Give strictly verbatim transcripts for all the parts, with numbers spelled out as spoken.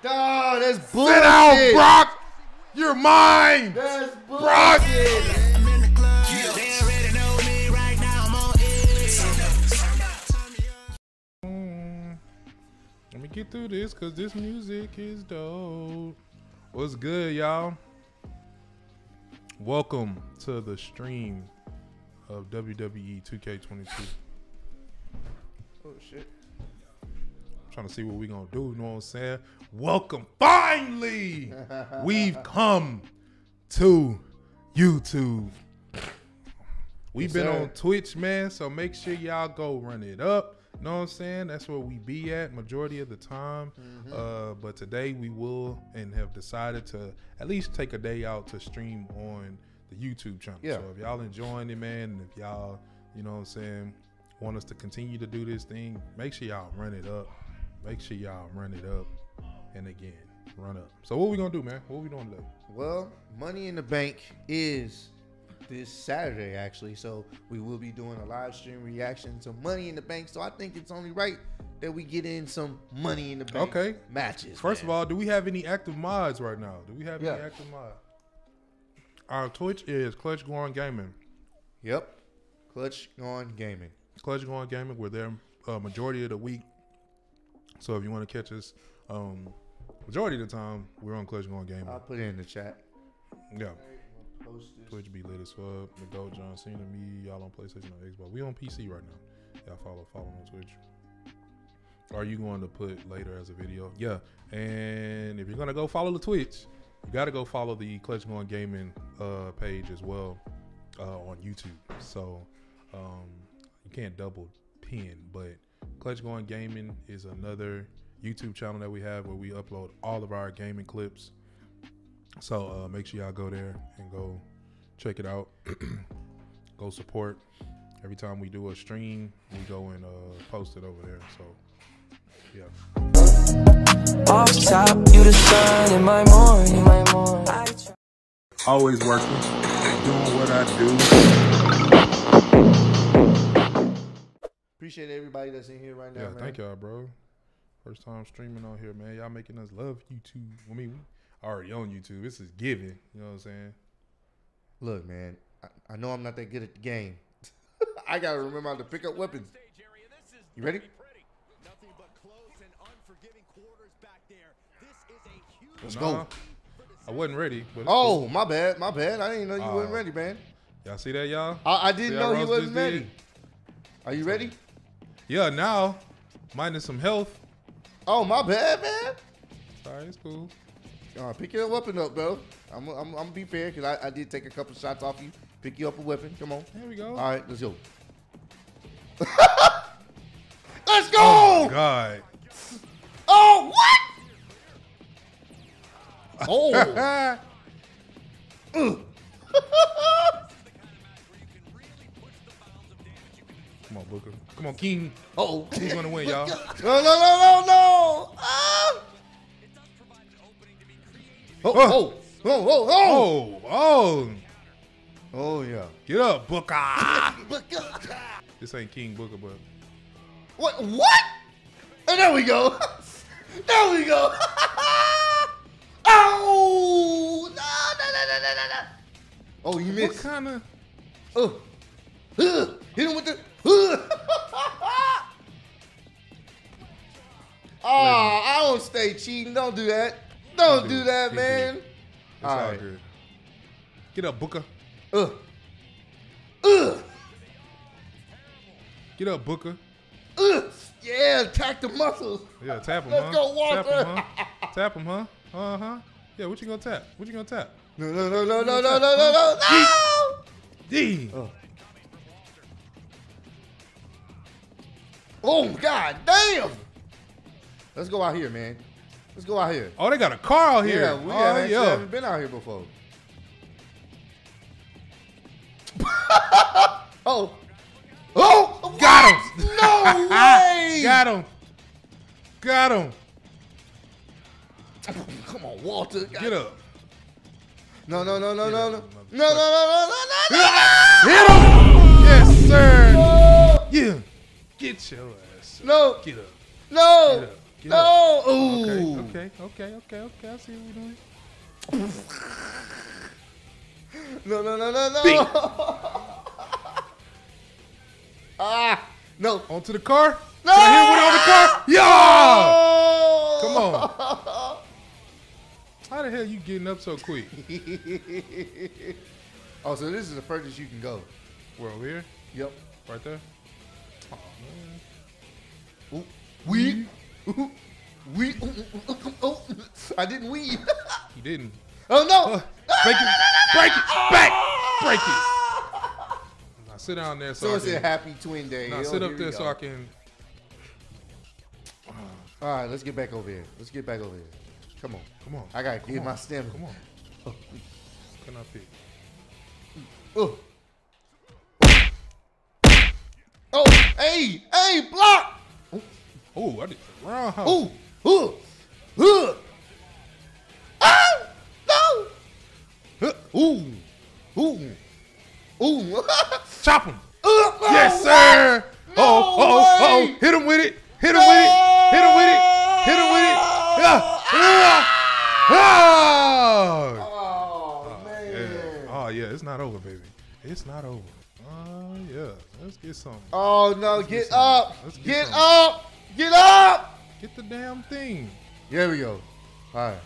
Oh, that's bullshit. Sit down, Brock. You're mine. That's bullshit. Brock. I'm in the club. They already know me right now. I'm on it. Mm, Let me get through this because this music is dope. What's good, y'all? Welcome to the stream of W W E two K twenty-two. Oh, shit. Trying to see what we gonna do, you know what I'm saying? Welcome, finally! We've come to YouTube. We've Yes, been sir. on Twitch, man, so make sure y'all go run it up. You know what I'm saying? That's where we be at majority of the time. Mm-hmm. Uh, but today we will and have decided to at least take a day out to stream on the YouTube channel. Yeah. So if y'all enjoying it, man, and if y'all, you know what I'm saying, want us to continue to do this thing, make sure y'all run it up. Make sure y'all run it up. And again, run up. So what we gonna do, man? What we doing today? Well, Money in the Bank is this Saturday, actually. So we will be doing a live stream reaction to Money in the Bank. So I think it's only right that we get in some Money in the Bank Okay. matches. First man. of all, do we have any active mods right now? Do we have Yeah. any active mods? Our Twitch is Clutch Going Gaming. Yep. Clutch on Gaming. Clutch Going Gaming. We're there uh, majority of the week. So if you want to catch us, um, majority of the time we're on Clutch Going Gaming. I'll put it in the chat. Yeah. Post this. Twitch be lit as fuck. The Goat John Cena, me, y'all on PlayStation or Xbox. We on P C right now. Y'all follow, follow on Twitch. Are you going to put later as a video? Yeah. And if you're gonna go follow the Twitch, you gotta go follow the Clutch Going Gaming uh, page as well uh, on YouTube. So um, you can't double pin, but Clutch Going Gaming is another YouTube channel that we have where we upload all of our gaming clips. So uh, make sure y'all go there and go check it out. Go support. Every time we do a stream, we go and uh, post it over there. So yeah. Off top, you the sun in my morning. My morning. I try- Always working, doing what I do. Appreciate everybody that's in here right now, Yeah, man. thank y'all, bro. First time streaming on here, man. Y'all making us love YouTube. I mean, we already on YouTube. This is giving. You know what I'm saying? Look, man, I, I know I'm not that good at the game. I gotta remember how to pick up weapons. You ready? Let's Nah, go. I wasn't ready. But it's Oh, cool. my bad, my bad. I didn't know you Oh. wasn't ready, man. Y'all see that, y'all? I, I didn't See know how he Rose wasn't just ready. did? Are you ready? Yeah, now, minus some health. Oh, my bad, man. All right, it's cool. Uh, pick your weapon up, bro. I'm, I'm, I'm gonna be fair because I, I did take a couple shots off you. Pick you up a weapon. Come on. There we go. All right, let's go. Let's go. Oh, God. Oh, what? Oh. Come on, Booker. Come on, King. Oh. He's gonna win, y'all. No, no, no, no, no. Ah. Oh, oh, oh, oh, oh. Oh, oh. Oh, yeah. Get up, Booker. This ain't King Booker, but. What? What? Oh, there we go. There we go. Oh! No, no, no, no, no, no, no. Oh, you What missed. kind of. Oh. Uh, hit him with the. Uh. Oh, I don't stay cheating. Don't do that. Don't do that, He man. did. It's All all right. good. Get up, Booker. Uh. Uh. Get up, Booker. Uh. Yeah, attack the muscles. Yeah, tap him, Let's huh? go, Walter. Tap him, huh? Tap him, huh? Uh huh. Yeah, what you gonna tap? What you gonna tap? No, no, no, no, no, no, no, no, no, no. D. Oh. Oh, God damn. Let's go out here, man. Let's go out here. Oh, they got a car out here. Yeah, we oh, haven't, yo. haven't been out here before. Oh. Oh! Got him. No way! Got him. Got him. Come on, Walter. Get up. No, no, no, no, Get no, up, no. mother- No, no, no, no, no, no, no. Hit him. Yes, sir. No. Yeah. Get your ass up. No. Get up. No. Get up. Get No. up. Ooh. Okay, okay, okay, okay, okay. I see what we're doing. No, no, no, no, no. Bing. Ah, no. Onto the car. No. Can I hit one on the car? Yeah. Oh. Come on. How the hell you getting up so quick? Oh, so this is the furthest you can go. We're over here, Yep. right there. Oh man. Ooh. We. Ooh. We. Ooh, ooh, ooh, ooh, ooh. I didn't weed. He didn't. Oh no. Uh, break it, break it, back, break it. Now sit down there so, So I it's can. a happy twin day. Now Oh, sit here up we there go. so I can. All right, let's get back over here. Let's get back over here. Come on. Come on. I gotta Come get on. my stamina. Come on. Can I pick? Oh. Oh, hey, hey, block. Oh, I did the roundhouse. Ooh, ooh, ooh. Ah, no. Huh. Ooh, ooh, ooh. Chop him. Uh, no, Yes, what? sir. No oh, oh, oh, way. hit him with it. Hit him with it. Hit him with it. Hit him with it. Yeah. Yeah. Ah. Oh, man. Yeah. Oh yeah, it's not over, baby. It's not over. Oh yeah, let's get something. Oh no, Let's get, get something. up. Let's get Get, something. up. Get up. Get the damn thing. There we go. All right.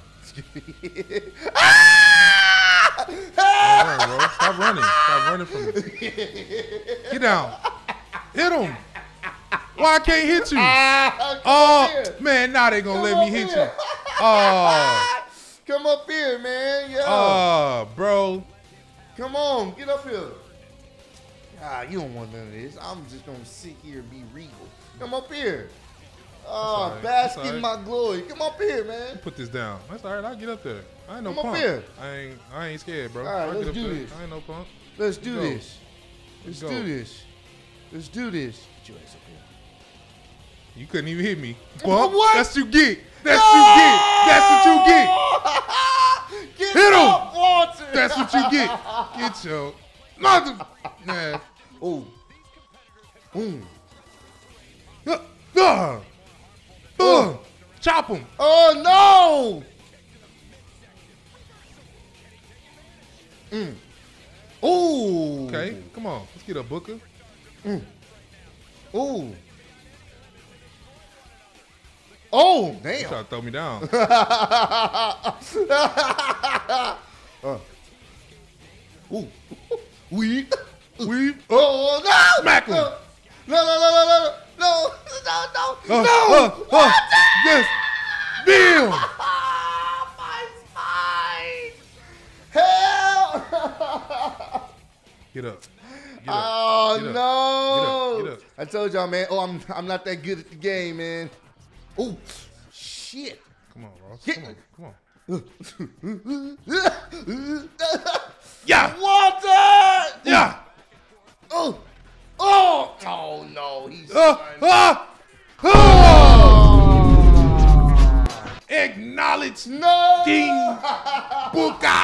Don't run, bro. Stop running. Stop running from me. Get down. Hit him. Why I can't hit you? Ah, come Oh up here. man, now they gonna Come let up me hit here. you. Oh, Come up here, man. Yo. oh, bro. Come on. Get up here. Ah, you don't want none of this. I'm just going to sit here and be regal. Come up here. Oh, all right. bask That's in all my glory. Come up here, man. Put this down. That's all right. I'll get up there. I ain't no Come up punk. here. I ain't. I ain't scared, bro. All right, I'll let's get up do there. this. I ain't no punk. Let's do go. this. Let's go. do this. Let's do this. Get your ass up here. You couldn't even hit me. What? Punk. That's what you get. That's what you get. That's what you get. Get Hit him. up, Walter. That's what you get. Get your mother. Nah. Oh. Mm. Uh, uh, uh, chop him. Oh, no. Mm. Ooh. Okay, come on. Let's get a booker. Ooh. Oh, You damn. try to throw me down. uh. Ooh. Weed. Weed. Oh, no. Smack him. No, no, no, no, no, no. No, no, no. Uh, no. uh, uh, yes. Bam. Ah, my spine. Help. Get up. Get up. Oh, Get up. no. Get up. Get up. I told y'all, man. Oh, I'm I'm not that good at the game, man. Oh, shit. Come on, Ross. Get- Come on. Come on. Yeah. Walter. Yeah. Oh. Oh. Oh, no. He's Uh, uh, uh. Acknowledge no. King Booker.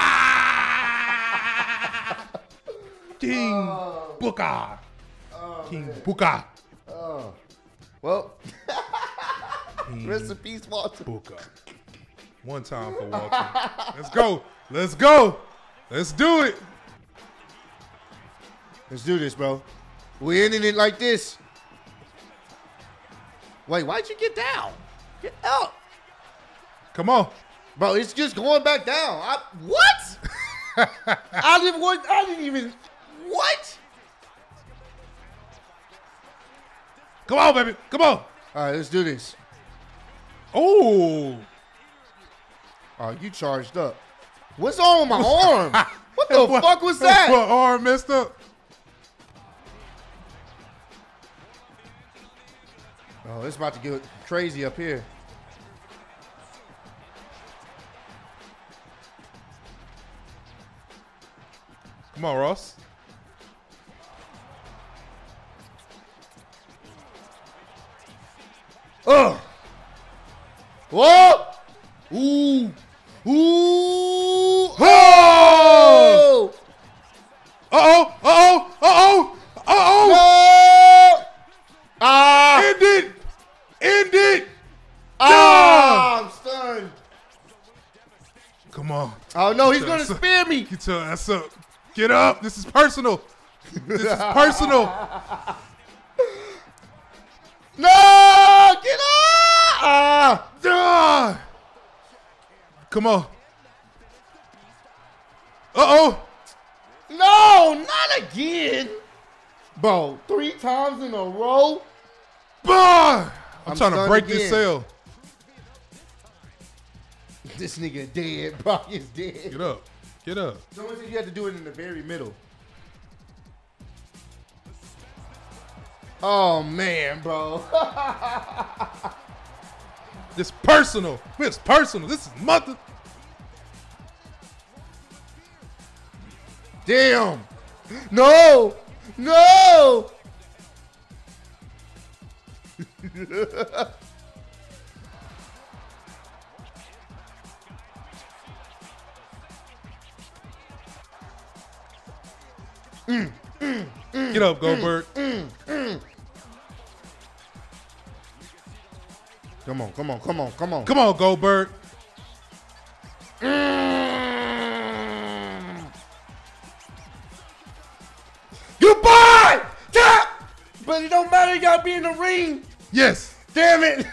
King Booker. King Booker. Oh. Well, King rest in peace, Walter. Booker. One time for Walter. Let's go. Let's go. Let's do it. Let's do this, bro. We're ending it like this. Wait, why'd you get down? Get up. Come on. Bro, it's just going back down. I, what? I didn't want, I didn't even, what? Come on, baby. Come on. All right, let's do this. Oh. Oh, you charged up. What's on with my arm? What the fuck was that? What arm messed up? Oh, it's about to get crazy up here. Come on, Ross. Ugh. Whoa. Ooh. Ooh. Oh! Uh-oh. Uh-oh. Uh-oh. Uh-oh. No. Ah. End it. End it. Ah. Come on. Oh no, he's Get gonna your ass up. spear me. Get your ass up. Get up. This is personal. This is personal. No, get up! Ah. Ah! Come on. Uh-oh. No, not again. Bro, three times in a row. Ah! I'm, I'm trying to stunned break again. this cell. This nigga dead. Brock is dead. Get up. Get up. Someone said you had to do it in the very middle. Oh man, bro. This personal. It's personal. This is mother. Damn. No. No. mm, mm, mm, Get up, Goldberg. Mm, mm. Come on, come on, come on, come on. Come on, Goldberg. Mm. Goodbye! Tap! But it don't matter, you gotta be in the ring. Yes. Damn it.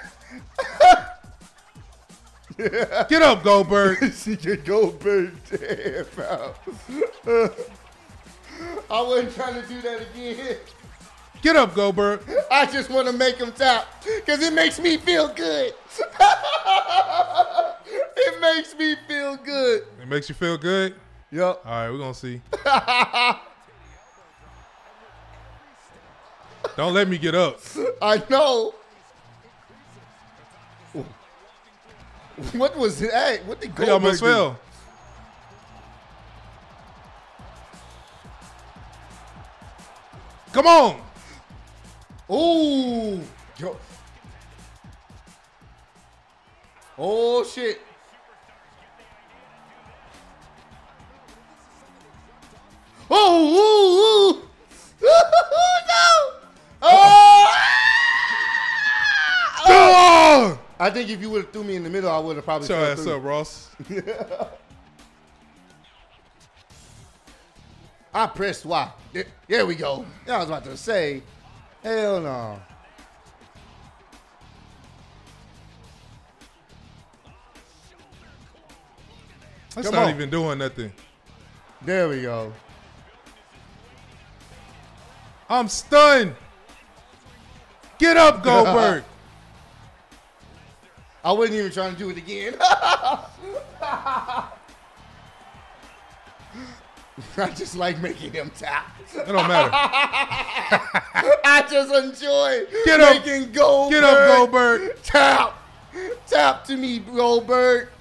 Get up, Goldberg. C J Goldberg, damn, bro. I wasn't trying to do that again. Get up, Goldberg. I just want to make him tap because it makes me feel good. It makes me feel good. It makes you feel good? Yup. All right, we're going to see. Don't let me get up. I know. What was that? What did He Goldberg almost do? fell. Come on. Ooh. Yo. Oh, shit. Oh, ooh, ooh. No. Oh. Oh. I think if you would have threw me in the middle, I would have probably Shut your fell ass through. up, Ross. I pressed Y. There, there we go. I was about to say, hell no. That's Come not on. even doing nothing. There we go. I'm stunned. Get up, Goldberg. I wasn't even trying to do it again. I just like making him tap. It don't matter. I just enjoy Get up. making Goldberg Get up, Goldberg. tap. Tap to me, Goldberg.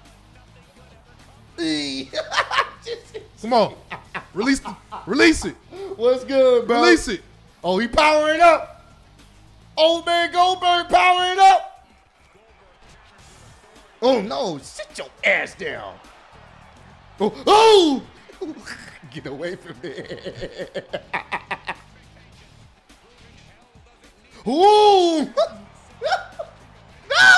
Come on. Release the, release it. What's good, bro? Release it. Oh, he powering up. Old man Goldberg powering up. Oh, no. Sit your ass down. Oh, oh. Get away from me. Ooh. No.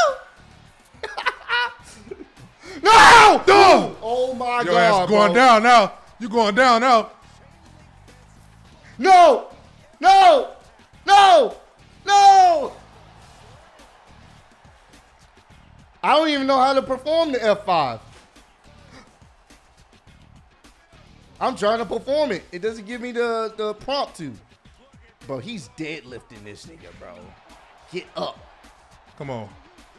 No. No. Oh, my Your God, ass going bro. down now. You going down now. No. No. No. No. I don't even know how to perform the F five. I'm trying to perform it. It doesn't give me the, the prompt to. Bro, he's deadlifting this nigga, bro. Get up. Come on.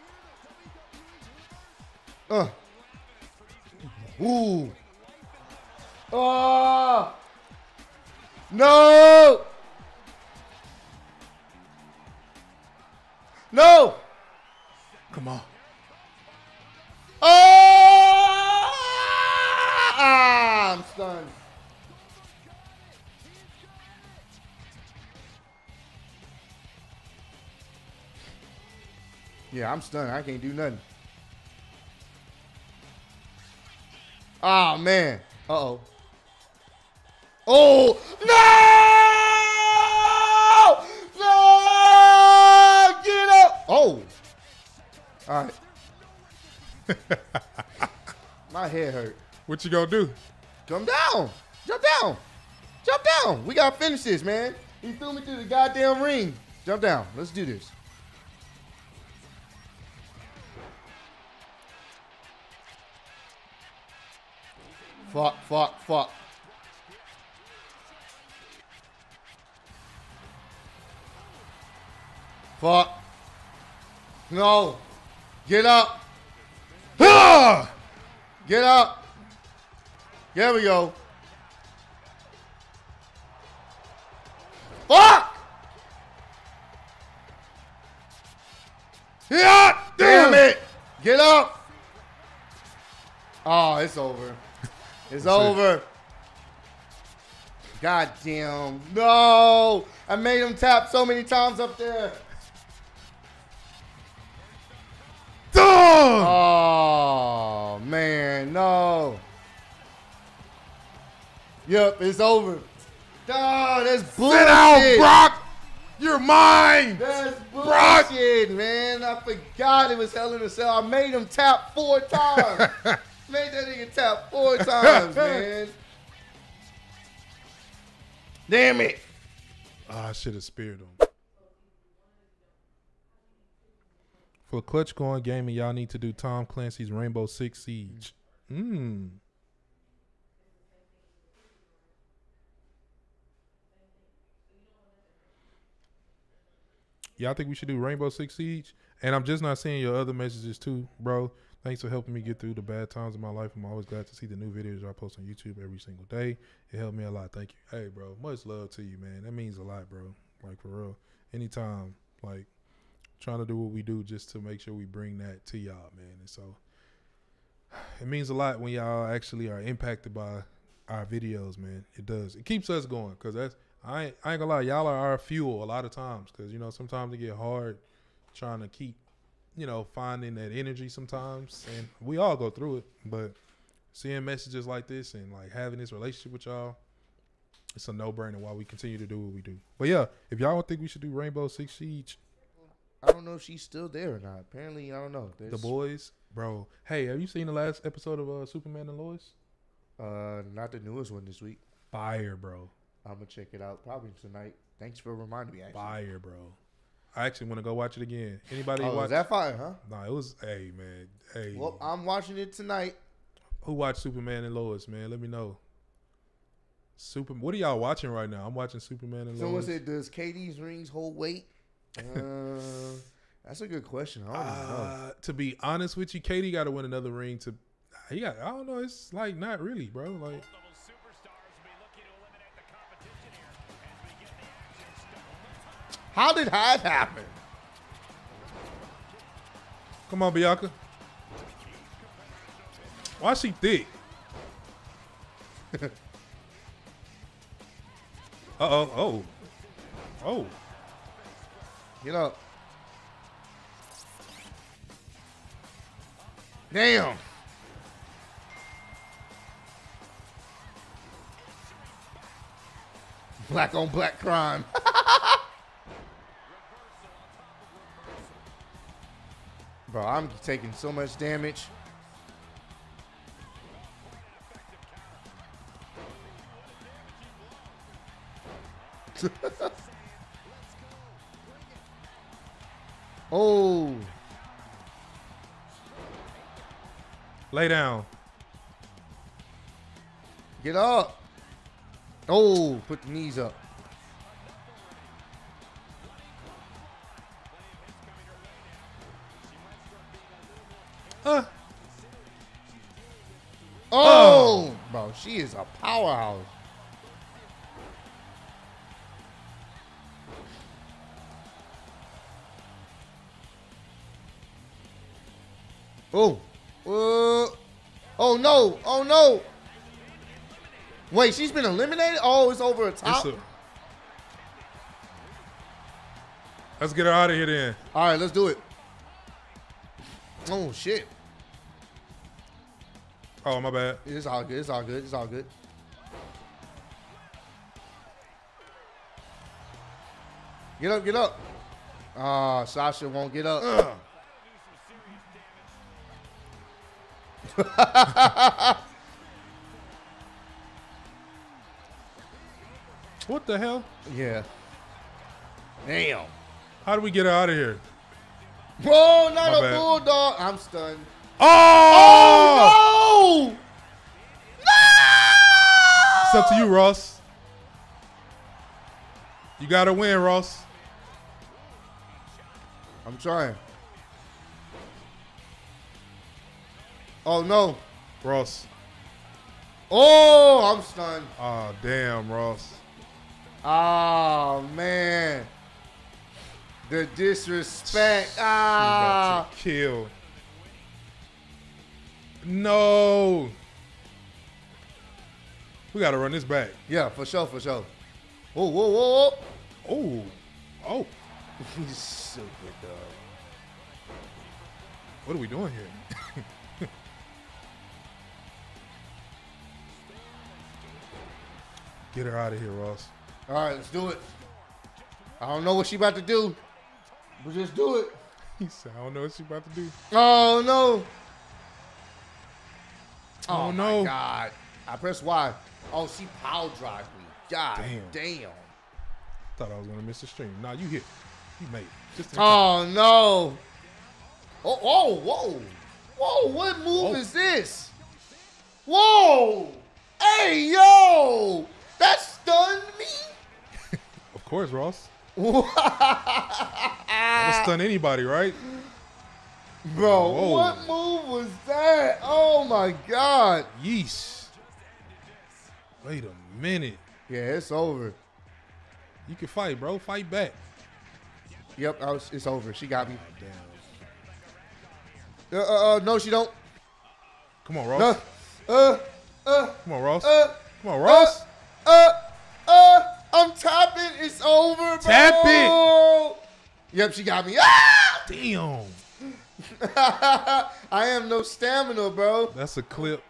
Uh. Ooh. Oh. No. No. Come on. Oh. Ah, I'm stunned. Yeah, I'm stunned. I can't do nothing. Oh, man. Uh-oh. Oh, no! No! Get up! Oh. All right. My head hurt. What you gonna do? Come down. Jump down. Jump down. We gotta finish this, man. He threw me through the goddamn ring. Jump down. Let's do this. Fuck, fuck, fuck. Fuck. No. Get up. Ah! Get up. There we go. Fuck! Yeah! Damn it! Get up! Oh, it's over. It's over. God damn. No! I made him tap so many times up there. Done! Oh, man. No. Yep, it's over. Oh, that's bullshit. Sit down, Brock! You're mine! That's Brock! bullshit, man. I forgot it was Hell in a Cell. I made him tap four times. Made that nigga tap four times, man. Damn it. Oh, I should have speared him. For Clutch Coin Gaming, y'all need to do Tom Clancy's Rainbow Six Siege. Mmm. Y'all think we should do Rainbow Six Siege? And I'm just not seeing your other messages too, bro. Thanks for helping me get through the bad times in my life. I'm always glad to see the new videos y'all post on YouTube every single day. It helped me a lot. Thank you. Hey, bro, much love to you, man. That means a lot, bro. Like, for real. Anytime, like, trying to do what we do just to make sure we bring that to y'all, man. And so it means a lot when y'all actually are impacted by our videos, man. It does. It keeps us going because that's, I ain't, I ain't gonna lie, y'all are our fuel a lot of times because, you know, sometimes it get hard trying to keep, you know, finding that energy sometimes. And we all go through it. But seeing messages like this and, like, having this relationship with y'all, it's a no-brainer why we continue to do what we do. But, yeah, if y'all don't think we should do Rainbow Six Siege, I don't know if she's still there or not. Apparently, I don't know. There's, The Boys, bro. Hey, have you seen the last episode of uh, Superman and Lois? Uh, not the newest one this week. Fire, bro. I'm gonna check it out probably tonight. Thanks for reminding me. Actually. Fire, bro. I actually want to go watch it again. Anybody Oh, watch? is that fire, huh? Nah, it was. Hey, man. Hey, Well, I'm watching it tonight. who watched Superman and Lois, man? Let me know. Super. What are y'all watching right now? I'm watching Superman and Someone Lois. said, "Does Katie's rings hold weight?" Uh, that's a good question. I don't even know. Uh, to be honest with you, Katie got to win another ring. To he got. I don't know. It's like not really, bro. Like. How did that happen? Come on, Bianca. Why is she thick? Uh-oh. Oh. Oh. Get up. Damn. Black on black crime. Bro, I'm taking so much damage. Oh. Lay down. Get up. Oh, put the knees up. Uh. Oh, bro, she is a powerhouse. Oh, uh, oh no, oh no. Wait, she's been eliminated? Oh, it's over a top? It's a- Let's get her out of here then. All right, let's do it. Oh, shit. Oh, my bad. It's all good, it's all good, it's all good. Get up, get up. Ah, Sasha won't get up. What the hell? Yeah. Damn. How do we get her out of here? Whoa, not My a bad. bulldog. I'm stunned. Oh! Oh, no! No! It's up to you, Ross. You got to win, Ross. I'm trying. Oh, no. Ross. Oh, I'm stunned. Oh, damn, Ross. Oh, man. The disrespect. She Ah. about to kill. No. We got to run this back. Yeah, for sure, for sure. Whoa, whoa, whoa, whoa. Oh. Oh. He's stupid, dog. What are we doing here? Get her out of here, Ross. All right, let's do it. I don't know what she about to do, but just do it. He said, I don't know what she's about to do. Oh, no. Oh, Oh, no. my God. I pressed Y. Oh, she power drive me. God Damn. damn. Thought I was going to miss the stream. Nah, you hit. You made it. Just in time. Oh, no. Oh, oh, whoa. Whoa, what move Whoa. is this? Whoa. Hey, yo. That stunned me? Of course, Ross. Bro, That'll stun anybody, right? Whoa. what move was that? Oh, my God. Yeesh. Wait a minute. Yeah, it's over. You can fight, bro. Fight back. Yep, I was, it's over. She got me. Damn. Uh, uh, uh, no, she don't. Come on, Ross. Uh, uh, uh, Come on, Ross. uh, Come on, Ross. uh, uh, I'm tapping. It's over, bro. Tap it. Yep, she got me. Ah! Damn. I have no stamina, bro. That's a clip.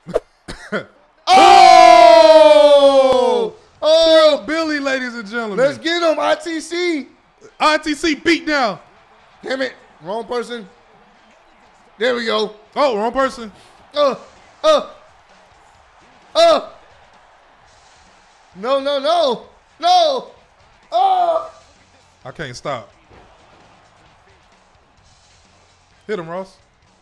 Oh! Oh! Billy, ladies and gentlemen. Let's get him, I T C. I T C beat down. Damn it. Wrong person. There we go. Oh, wrong person. Uh, uh, uh. No, no, no. No. Oh. I can't stop. Hit him, Ross.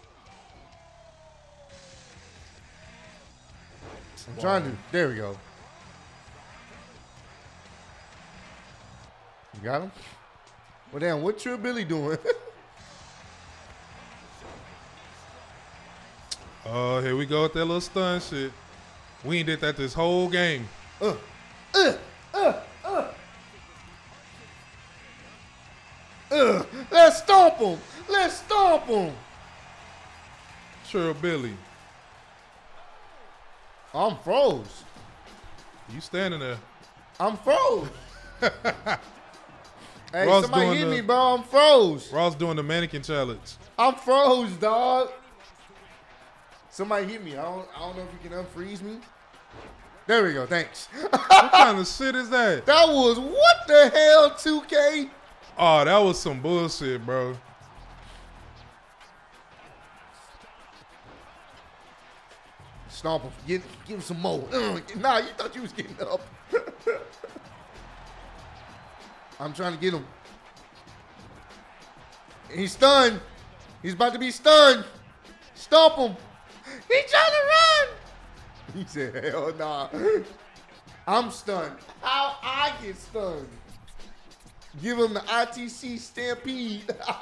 I'm trying to. There we go. You got him? Well, damn, what True Billy doing? Oh, here we go with that little stun shit. We ain't did that this whole game. uh, uh, uh, uh. Uh, let's stomp him. Let's stomp him. Sure, Billy. I'm froze. You standing there. I'm froze. Hey, Ross somebody doing hit the- me, bro. I'm froze. Ross doing the mannequin challenge. I'm froze, dog. Somebody hit me. I don't, I don't know if you can unfreeze me. There we go. Thanks. What kind of shit is that? That was what the hell, two K? Oh, that was some bullshit, bro. Stomp him. Get, give him some more. Uh, nah, you thought you was getting up. I'm trying to get him. He's stunned. He's about to be stunned. Stomp him. He trying to run. He said, hell nah. I'm stunned. How I get stunned? Give him the I T C stampede.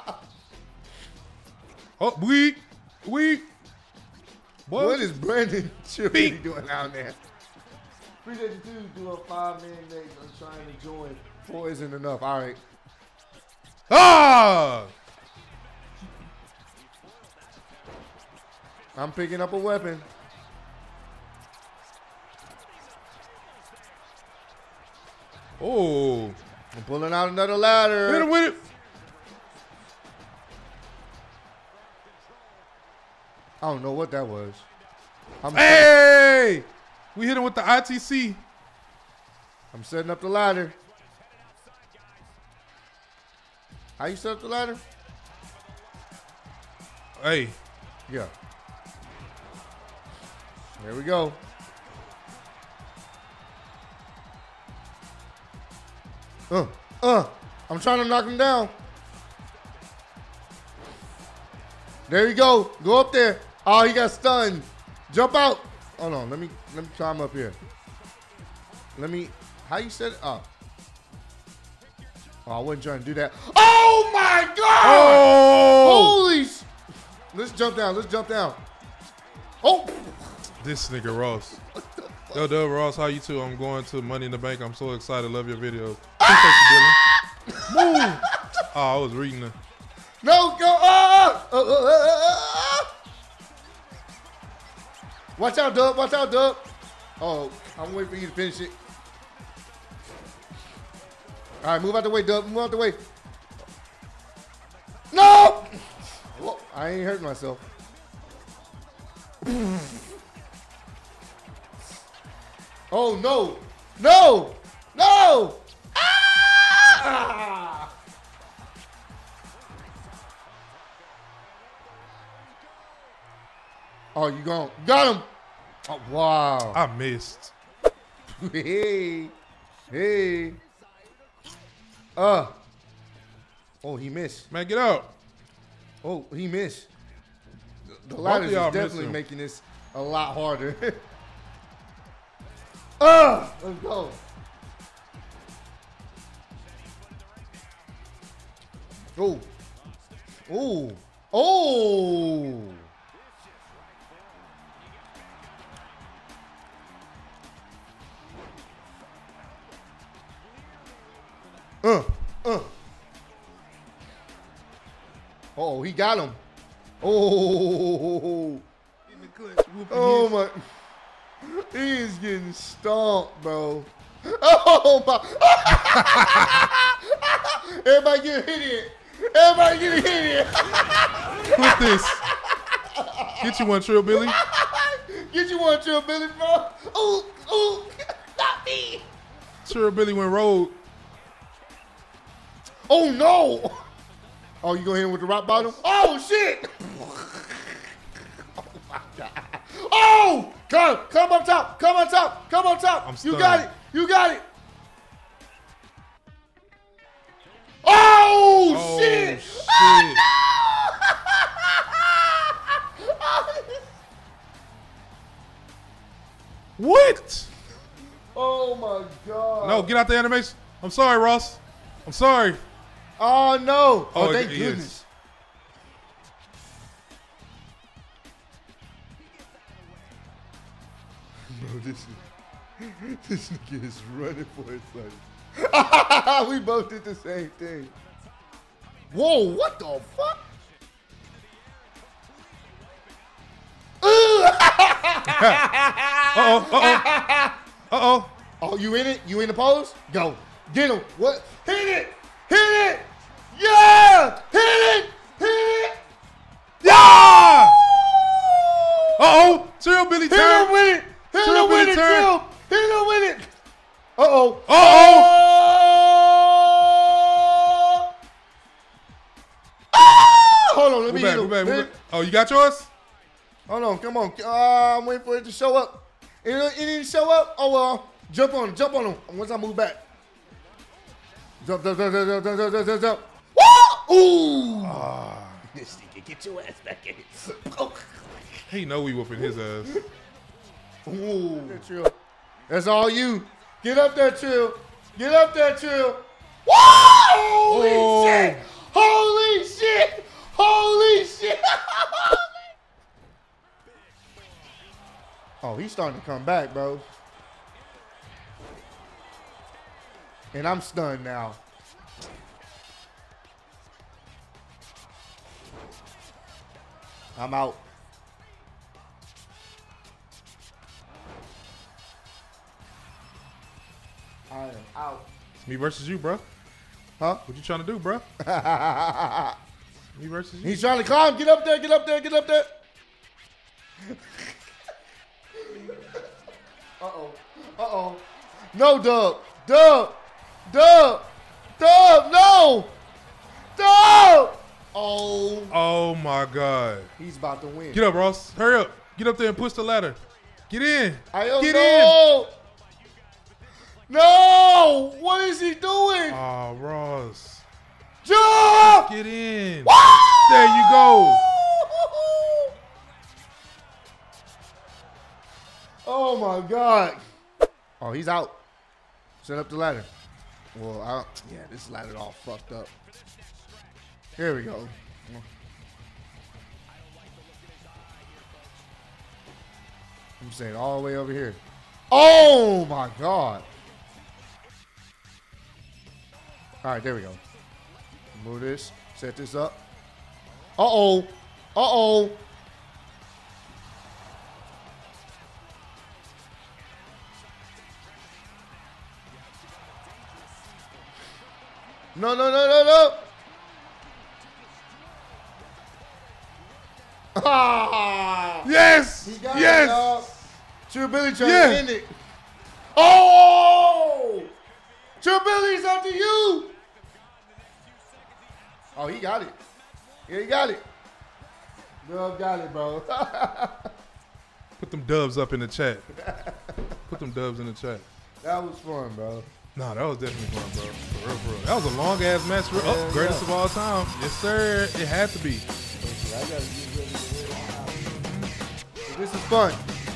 Oh, weak, weak. Boy, What is Brandon Chilly Beat. doing out there? Appreciate you too, doing five man days. I'm trying to join. Four isn't enough. All right. Ah! I'm picking up a weapon. Oh, I'm pulling out another ladder. hit him with it. I don't know what that was. I'm, Hey! We hit him with the I T C. I'm setting up the ladder. How you set up the ladder? Hey, Yeah. There we go. Uh, uh. I'm trying to knock him down. There you go. Go up there. Oh, he got stunned. Jump out. Hold on. Let me let me climb up here. Let me. How you said it? Oh. Oh, I wasn't trying to do that. Oh my God! Oh! Holy! Sh Let's jump down. Let's jump down. Oh! This nigga Ross. Yo, Dub Ross, how you too? I'm going to Money in the Bank. I'm so excited. Love your videos. Appreciate you, Dylan. Move. Oh, I was reading the. No, go! Uh, uh, uh, uh, uh, uh. Watch out, Dub. Watch out, Dub. Oh, I'm waiting for you to finish it. All right, move out the way, Dub. Move out the way. No! Whoa, I ain't hurt myself. Oh, no. No! No! Ah! Oh, you gone. Got him. Oh, wow. I missed. Hey. Hey. Uh. Oh, he missed. Man, get out. Oh, he missed. The Both ladders of is y'all definitely missing. making this a lot harder. uh, let's go. Oh. Oh. Oh. Uh, uh. Oh, he got him. Oh, oh my. He is getting stomped, bro. Oh my. Everybody get hit in. Everybody get hit in. Quit this. Get you one, Trill Billy. Get you one, Trill Billy, bro. Ooh, ooh. Not me. Trill Billy went rogue. Oh, no. Oh, you gonna hit him with the rock bottom? Oh, shit. Oh, my God. Oh, come, come up top. Come on top. Come on top. I'm You stunned. got it. You got it. Oh, Oh, shit. shit. What? Oh, my God. No, get out the animation. I'm sorry, Ross. I'm sorry. Oh, no. Oh, Oh, thank it is. goodness. Bro, this is, this nigga is running for his life. We both did the same thing. Whoa, what the fuck? Uh-oh, uh-oh. Uh-oh. Oh, you in it? You in the pose? Go. Get him. What? Hit it. Hit it. Yeah. Hit it. Hit it. Yeah! Uh-oh. Trill Billy Hit him turn. with it. Hit Trill him with Billy it, turn. Trill. Hit him with it. Uh-oh. Uh-oh. Ah! Hold on. Let Move me back, hit him. move back, move Let- back. Oh, you got yours? Hold on. Come on. Uh, I'm waiting for it to show up. It, it didn't show up. Oh, well. Jump on him. Jump on him. Once I move back. Jump, jump, jump, jump, jump, jump, jump, jump, jump. Woo! Ooh. This nigga, get your ass back in. Oh. He know we whooping his ass. Ooh. Trill. That's all you. Get up there, Trill. Get up there, Trill. Woo! Holy Oh. shit! Holy shit! Holy shit! Oh, he's starting to come back, bro. And I'm stunned now. I'm out. I am out. It's me versus you, bro. Huh? What you trying to do, bro? Me versus you. He's trying to climb. Get up there, get up there, get up there. Uh-oh. Uh-oh. No, Dub. Dub. Dub. Dub. No. Dub. Oh. Oh, my God. He's about to win. Get up, Ross. Hurry up. Get up there and push the ladder. Get in. I don't Get know. No! What is he doing? in. Oh, Ross. Jump! Get in. Woo! There you go. Oh my God. Oh, he's out. Set up the ladder. Well, I don't, yeah, this ladder all fucked up. Here we go. I'm saying all the way over here. Oh my God. All right, there we go. Move this. Set this up. Uh-oh. Uh-oh. No, no, no, no, no. Ah. Yes. He got Yes. it, y'all. True Billy trying Yeah. to end it. Oh! True Billy's up to you. Oh, he got it. Yeah, he got it. Dub got it, bro. Put them dubs up in the chat. Put them dubs in the chat. That was fun, bro. Nah, that was definitely fun, bro. For real, for real. That was a long ass match. For, Yeah, oh, greatest yeah. of all time. Yes, sir. It had to be. I gotta get ready to win. This is fun.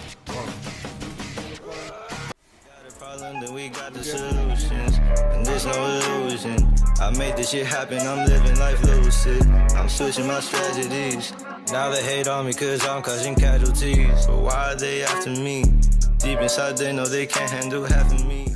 Then we got the solutions, and there's no illusion. I made this shit happen, I'm living life lucid. I'm switching my strategies. Now they hate on me cause I'm causing casualties. But why are they after me? Deep inside they know they can't handle half of me.